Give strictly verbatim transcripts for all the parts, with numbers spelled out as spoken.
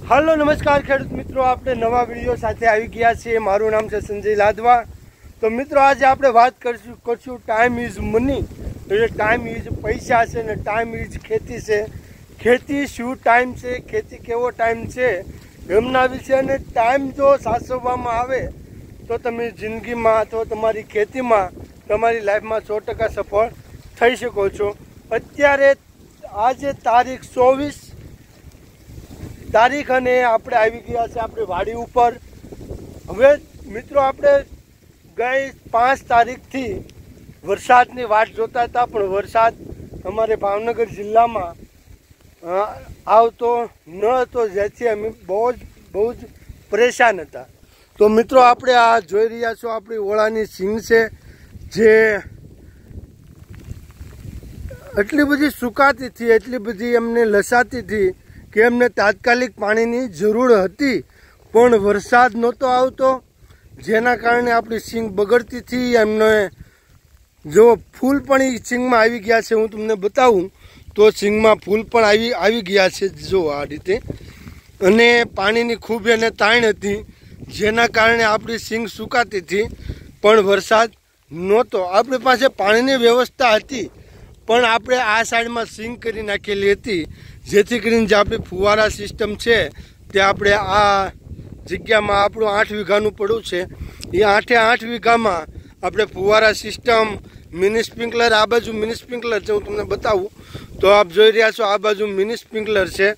Hello नमस्कार खेडूत मित्रों, आपणे नवा विडियो साथे आवी गया छे। मारुं नाम छे संजय लादवा। तो मित्रों, आज आपणे बात करशुं करशुं टाइम इज मनी, એટલે टाइम इज पैसा छे ने टाइम इज खेती छे। खेती शुं टाइम छे, खेती केवो टाइम छे एमना विશે અને टाइम जो સાચવવામાં આવે તો તમે જિંદગીમાં તો તમારી ખેતીમાં તમારી લાઈફમાં સો ટકા સફળ થઈ શકો છો। અત્યારે આજે તારીખ ચોવીસ તારીખ અને આપણે આવી ગયા છે આપણે વાડી ઉપર। હવે મિત્રો, આપણે ગઈ પાંચ તારીખથી વરસાદની વાટ જોતા હતા, પણ વરસાદ અમારે ભાવનગર જિલ્લામાં આવતો ન હતો, જેથી અમે બહુ જ બહુ જ પરેશાન હતા। તો મિત્રો, આપણે આ જોઈ રહ્યા છો આપણી ઓળાની સિંગ છે, જે એટલી બધી સુકાતી હતી, એટલી બધી એમને લસાતી હતી કે એમને તાત્કાલિક પાણીની જરૂર હતી, પણ વરસાદ નહોતો આવતો, જેના કારણે આપણી સિંગ બગડતી હતી। એમને જો ફૂલ પણ એ સિંગમાં આવી ગયા છે, હું તમને બતાવું તો સિંગમાં ફૂલ પણ આવી આવી ગયા છે, જો આ રીતે। અને પાણીની ખૂબ એને તાણ હતી, જેના કારણે આપણી સિંગ સુકાતી હતી, પણ વરસાદ નહોતો। આપણી પાસે પાણીની વ્યવસ્થા હતી, પણ આપણે આ સાઈડમાં સિંગ કરી નાખેલી હતી, જેથી કરીને જે આપણી ફુવારા સિસ્ટમ છે તે આપણે આ જગ્યામાં આપણું આઠ વીઘાનું પડવું છે, એ આઠે આઠ વીઘામાં આપણે ફુવારા સિસ્ટમ મિની સ્પ્રિંકલર, આ બાજુ મિની સ્પ્રિંકલર છે, હું તમને બતાવું તો આપ જોઈ રહ્યા છો, આ બાજુ મિની સ્પ્રિંકલર છે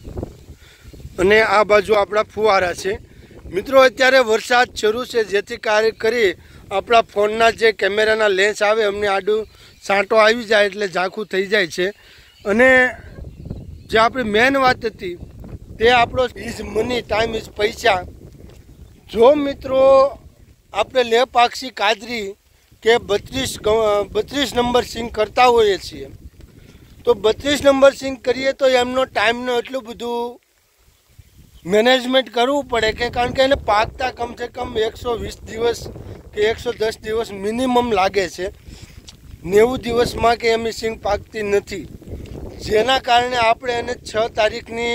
અને આ બાજુ આપણા ફુવારા છે। મિત્રો, અત્યારે વરસાદ શરૂ છે, જેથી કાર્ય કરી આપણા ફોનના જે કેમેરાના લેન્સ આવે એમને આડું સાંટો આવી જાય એટલે ઝાંખું થઈ જાય છે। અને જે આપણી મેન વાત હતી તે આપણો ઇઝ મની, ટાઈમ ઇઝ પૈસા। જો મિત્રો આપણે લે પાક્ષી કાદરી કે બત્રીસ બત્રીસ નંબર સિંગ કરતા હોઈએ છીએ, તો બત્રીસ નંબર સિંગ કરીએ તો એમનો ટાઈમનો એટલું બધું મેનેજમેન્ટ કરવું પડે કે કારણ કે એને પાકતા કમસે કમ એકસો વીસ દિવસ કે એકસો દસ દિવસ મિનિમમ લાગે છે। નેવું દિવસમાં કે એમની સિંગ પાકતી નથી, જેના કારણે આપણે એને છ તારીખની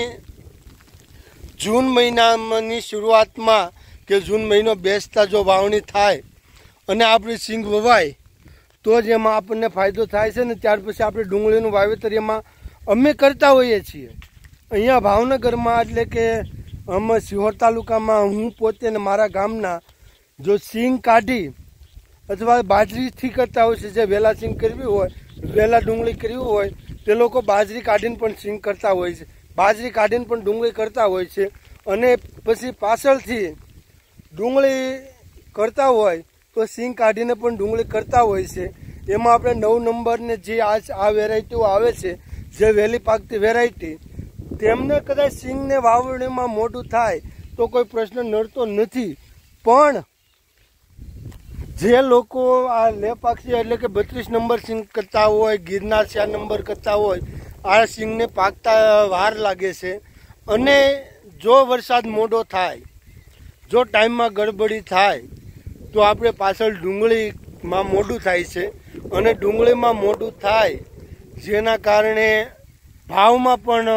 જૂન મહિનાની શરૂઆતમાં કે જૂન મહિનો બેસતા જો વાવણી થાય અને આપણી સિંગ વવાય તો જ એમાં આપણને ફાયદો થાય છે ને ત્યાર પછી આપણે ડુંગળીનું વાવેતર એમાં અમે કરતા હોઈએ છીએ। અહીંયા ભાવનગરમાં એટલે કે અમે સિહોર તાલુકામાં હું પોતે ને મારા ગામના જો સિંગ કાઢી અથવા બાજરીથી કરતા હોય છે, જે વહેલા સિંગ કરવી હોય, વહેલા ડુંગળી કરવી હોય તે લોકો બાજરી કાઢીને પણ સિંગ કરતા હોય છે, બાજરી કાઢીને પણ ડુંગળી કરતા હોય છે, અને પછી પાછળથી ડુંગળી કરતા હોય તો સિંગ કાઢીને પણ ડુંગળી કરતા હોય છે। એમાં આપણે નવ નંબરને જે આ આ વેરાયટીઓ આવે છે, જે વહેલી પાકતી વેરાયટી, તેમને કદાચ સિંગને વાવણીમાં મોટું થાય તો કોઈ પ્રશ્ન નડતો નથી, પણ જે લોકો આ લે પાક્ષી એટલે કે બત્રીસ નંબર સિંગ કરતા હોય, ગિરનાર ચાર નંબર કરતા હોય, આ સિંગને પાકતા વાર લાગે છે। અને જો વરસાદ મોડો થાય, જો ટાઈમમાં ગડબડી થાય તો આપણે પાછળ ડુંગળીમાં મોડું થાય છે, અને ડુંગળીમાં મોડું થાય જેના કારણે ભાવમાં પણ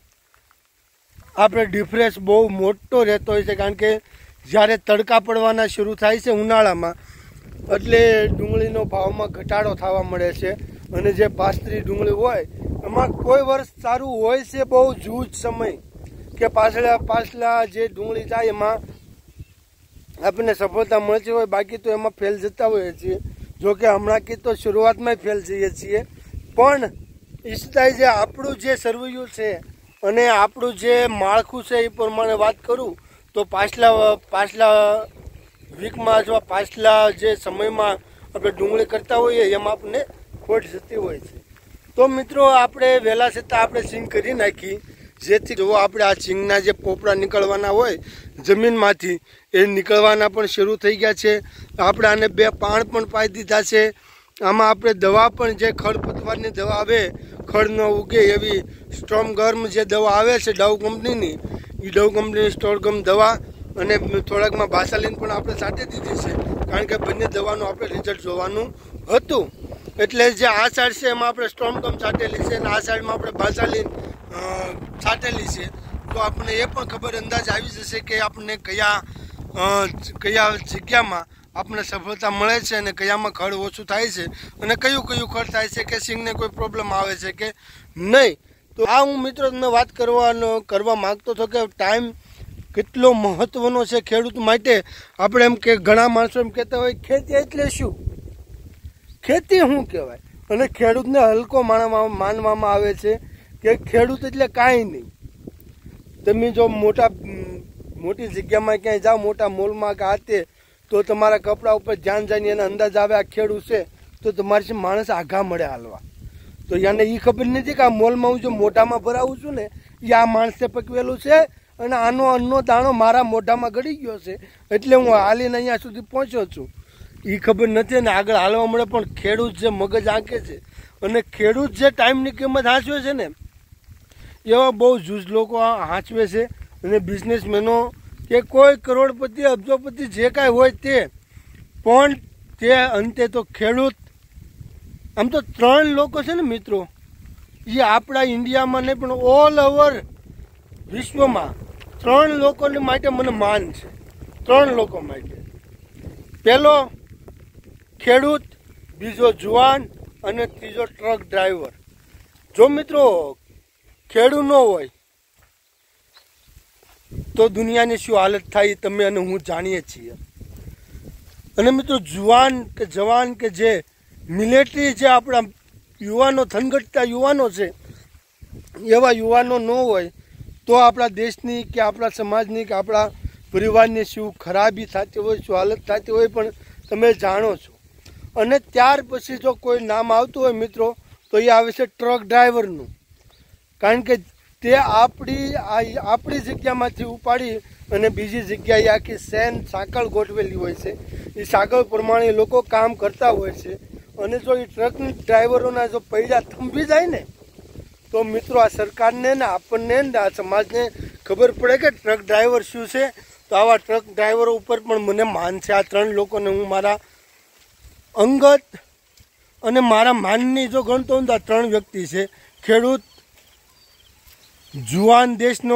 આપણે ડિફરન્સ બહુ મોટો રહેતો હોય છે, કારણ કે જ્યારે તડકા પડવાના શરૂ થાય છે ઉનાળામાં, એટલે ડુંગળીનો ભાવમાં ઘટાડો થવા મળે છે। અને જે પાસ્ત્રી ડુંગળી હોય એમાં કોઈ વર્ષ સારું હોય છે, બહુ જૂજ સમય કે પાછલા પાછલા જે ડુંગળી જાય એમાં આપણને સફળતા મળતી હોય, બાકી તો એમાં ફેલ જતા હોઈએ છીએ। જોકે હમણાં કી તો શરૂઆતમાં ફેલ જઈએ છીએ, પણ ઈચ્છતા જે આપણું જે સર્વૈયું છે અને આપણું જે માળખું છે એ પ્રમાણે વાત કરું તો પાછલા પાછલા વીકમાં અથવા પાછલા જે સમયમાં આપણે ડુંગળી કરતા હોઈએ એમાં આપણને ખોટ જતી હોય છે। તો મિત્રો, આપણે વહેલા છતાં આપણે સિંગ કરી નાખી, જેથી જો આપણે આ સિંગના જે પોપડા નીકળવાના હોય જમીનમાંથી એ નીકળવાના પણ શરૂ થઈ ગયા છે। આપણે આને બે પાણ પણ પાઈ દીધા છે। આમાં આપણે દવા પણ જે ખડપતવારની દવા આવે, ખડ ન ઉગે એવી સ્ટ્રોમ ગર્મ જે દવા આવે છે ડવ કંપનીની, એ ડવ કંપનીની સ્ટોરગમ દવા અને થોડાકમાં ભાસાલીન પણ આપણે છાંટી દીધી છે, કારણ કે બંને દવાનું આપણે રિઝલ્ટ જોવાનું હતું। એટલે જે આ સાઈડ છે એમાં આપણે સ્ટ્રોમ ગમ છાંટેલી છે અને આ સાઈડમાં આપણે ભાસાલીન છાંટેલી છે। તો આપણને એ પણ ખબર અંદાજ આવી જશે કે આપણને કયા કયા જગ્યામાં આપણને સફળતા મળે છે અને કયામાં ખડ ઓછું થાય છે અને કયું કયું ખડ થાય છે કે સિંગને કોઈ પ્રોબ્લેમ આવે છે કે નહીં. તો આ હું મિત્રો તમને વાત કરવાનો કરવા માગતો હતો કે ટાઈમ કેટલો મહત્ત્વનો છે ખેડૂત માટે. આપણે એમ કે ઘણા માણસો એમ કહેતા હોય ખેતી એટલે શું, ખેતી શું કહેવાય, અને ખેડૂતને હલકો માનવામાં આવે છે કે ખેડૂત એટલે કાંઈ નહીં. તમે જો મોટા મોટી જગ્યામાં ક્યાંય જાઓ, મોટા મોલમાં કે આતે, તો તમારા કપડા ઉપર ધ્યાન જઈને એને અંદાજ આવે આ ખેડૂત છે, તો તમારી માણસ આઘા મળે હાલવા. તો યાને એ ખબર નથી કે આ મોલમાં હું જો મોઢામાં ભરાવું છું ને એ આ માણસે પકવેલું છે અને આનો અન્નો દાણો મારા મોઢામાં ગળી ગયો છે એટલે હું હાલીને અહીંયા સુધી પહોંચ્યો છું. એ ખબર નથી ને આગળ હાલવા મળે. પણ ખેડૂત જે મગજ આંકે છે અને ખેડૂત જે ટાઈમની કિંમત હાંચવે છે ને, એવા બહુ જૂજ લોકો હાંચવે છે. અને બિઝનેસમેનો કે કોઈ કરોડપતિ અબજોપતિ જે કાંઈ હોય તે, પણ તે અંતે તો ખેડૂત. આમ તો ત્રણ લોકો છે ને મિત્રો, એ આપણા ઇન્ડિયામાં નહીં પણ ઓલ ઓવર વિશ્વમાં ત્રણ લોકોને માટે મને માન છે. ત્રણ લોકો માટે. પહેલો ખેડૂત, બીજો જુવાન અને ત્રીજો ટ્રક ડ્રાઈવર. જો મિત્રો ખેડૂત ન હોય તો દુનિયાની શું હાલત થાય તમે અને હું જાણીએ છીએ. અને મિત્રો જુવાન કે જવાન કે જે મિલિટરી જે આપણા યુવાનો થનગટતા યુવાનો છે, એવા યુવાનો ન હોય તો આપણા દેશની કે આપણા સમાજની કે આપણા પરિવારની શું ખરાબી થતી હોય, શું હાલત થતી હોય પણ તમે જાણો છો. અને ત્યાર પછી જો કોઈ નામ આવતું હોય મિત્રો તો એ આવે છે ટ્રક ડ્રાઈવરનું. કારણ કે તે આપણી આપણી જગ્યામાંથી ઉપાડી અને બીજી જગ્યાએ આખી સેન સાંકળ ગોઠવેલી હોય છે. એ સાંકળ પ્રમાણે લોકો કામ કરતા હોય છે. અને જો એ ટ્રક ડ્રાઈવરોના જો પૈડા થંભી જાય ને તો મિત્રો આ સરકારને ને આપણને ને આ સમાજને ખબર પડે કે ટ્રક ડ્રાઈવર શું છે. તો આવા ટ્રક ડ્રાઈવરો ઉપર પણ મને માન છે. આ ત્રણ લોકોને હું મારા અંગત અને મારા માનની જો ગણતો હું તો આ ત્રણ વ્યક્તિ છે. ખેડૂત, જુવાન દેશનો,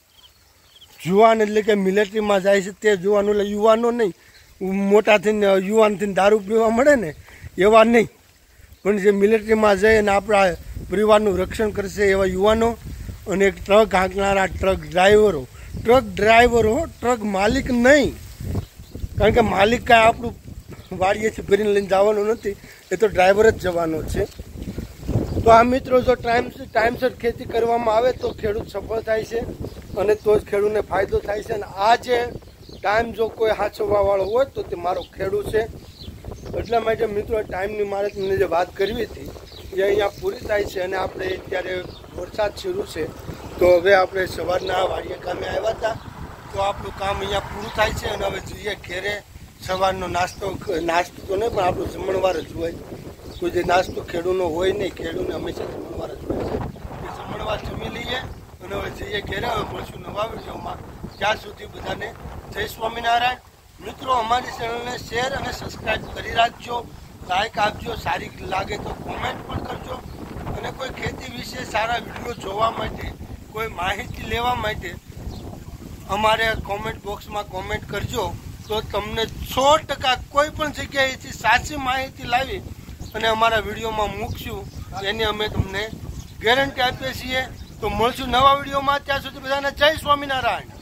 જુવાન એટલે કે મિલિટરીમાં જાય છે તે જુવાન, એટલે યુવાનો નહીં, મોટા થઈને યુવાન થઈને દારૂ પીવા મળે ને એવા નહીં, પણ જે મિલિટરીમાં જાય અને આપણા પરિવારનું રક્ષણ કરશે એવા યુવાનો. અને એક ટ્રક હાંકનારા ટ્રક ડ્રાઈવરો. ટ્રક ડ્રાઈવરો, ટ્રક માલિક નહીં. કારણ કે માલિક કાંઈ આપણું વાડીએથી ભરીને લઈને જવાનું નથી, એ તો ડ્રાઈવર જ જવાનો છે. તો આ મિત્રો જો ટાઈમ ટાઈમસર ખેતી કરવામાં આવે તો ખેડૂત સફળ થાય છે અને તો જ ખેડૂતને ફાયદો થાય છે. અને આ જે ટાઈમ જો કોઈ સાચવવાવાળો હોય તો તે મારો ખેડૂત છે. એટલા માટે મિત્રો ટાઈમની મારે તમને જે વાત કરવી હતી એ અહીંયા પૂરી થાય છે. અને આપણે અત્યારે વરસાદ શરૂ છે તો હવે આપણે સવારના વાડીએ કામે આવ્યા હતા તો આપણું કામ અહીંયા પૂરું થાય છે. અને હવે જઈએ ઘેરે. સવારનો નાસ્તો નાસ્તો તો નહીં પણ આપણું જમણવાર જ હોય. કોઈ જે નાસ્તો ખેડૂતનો હોય નહીં, ખેડૂતને હંમેશા જમણવાર જ હોય છે. એ જમણવાર જમી લઈએ અને હવે જઈએ ઘેરે. હવે મળશું નવા વિડીયોમાં. ત્યાં સુધી બધાને જય સ્વામિનારાયણ. મિત્રો અમારી ચેનલને શેર અને સબસ્ક્રાઈબ કરી રાખજો, લાઈક આપજો, સારી લાગે તો કોમેન્ટ પણ કરજો. અને કોઈ ખેતી વિશે સારા વિડીયો જોવા માટે, કોઈ માહિતી લેવા માટે અમારે કોમેન્ટ બોક્સમાં કોમેન્ટ કરજો. તો તમને સો ટકા કોઈ પણ જગ્યાએથી સાચી માહિતી લાવી અને અમારા વિડીયોમાં મૂકશું એની અમે તમને ગેરંટી આપીએ છીએ. તો મળશું નવા વિડીયોમાં. ત્યાં સુધી બધાને જય સ્વામિનારાયણ.